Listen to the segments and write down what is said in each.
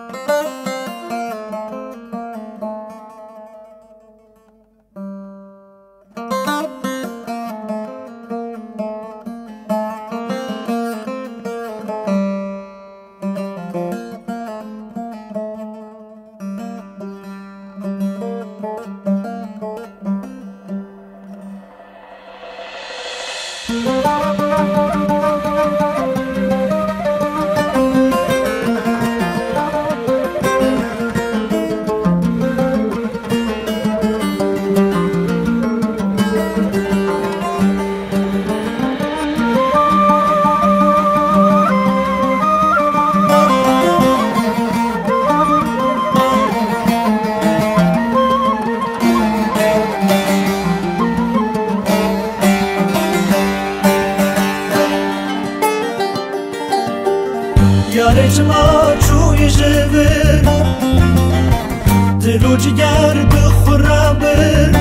یارجما چوی جبر دلو جگر بخورا بر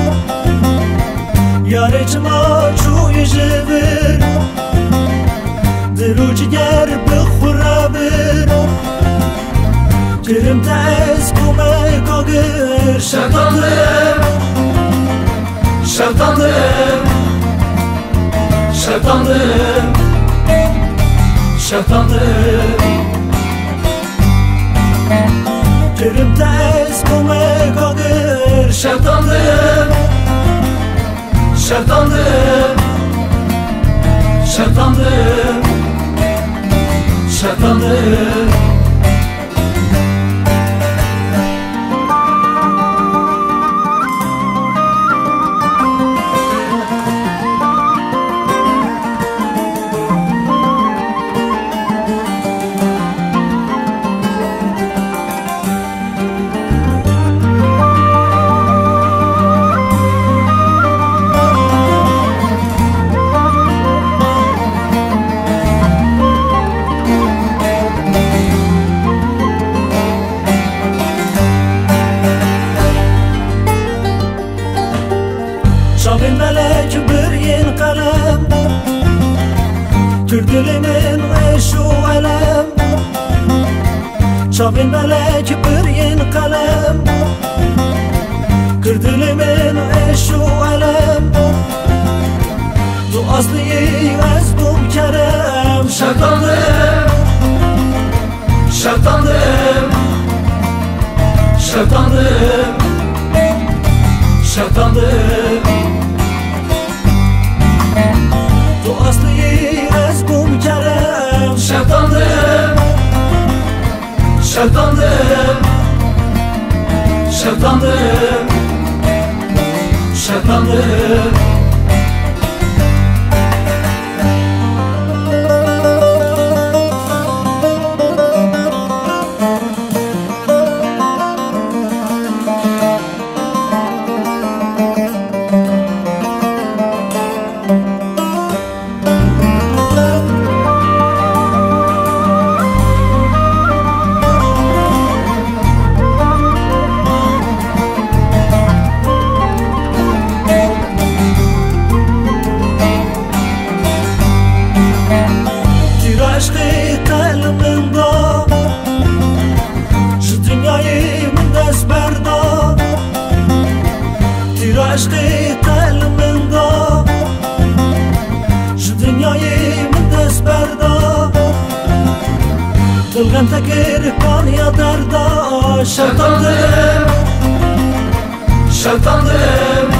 یارجما چوی جبر دلو جگر بخورا بر جرم تاز کومه کاگر شتانم شتانم شتانم شتانم جرم تاز کومه کاگر شتانم شتانم شتانم شتانم شابين ملك برين قلم تردلي من عيش وألم شابين ملك برين قلم تردلي من عيش وألم تو أصلي أزبم كرم شطانم شطانم شطانم شطانم تو اصلی از بوم کرم شطانم شطانم شطانم شطانم عشقی قلبم دا شو دنیای من دست بردا تیر عشقی قلبم دا شو دنیای من دست بردا دلغم تکر پانیا دردا شطانم شطانم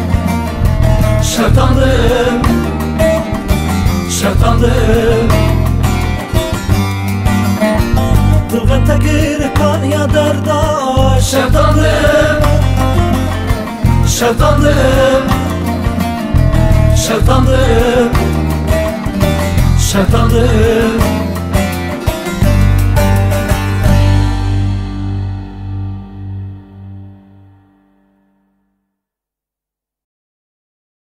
شطانم شطانم دلغم تکر پانیا دردا شطانم شطانم شطانم شطانم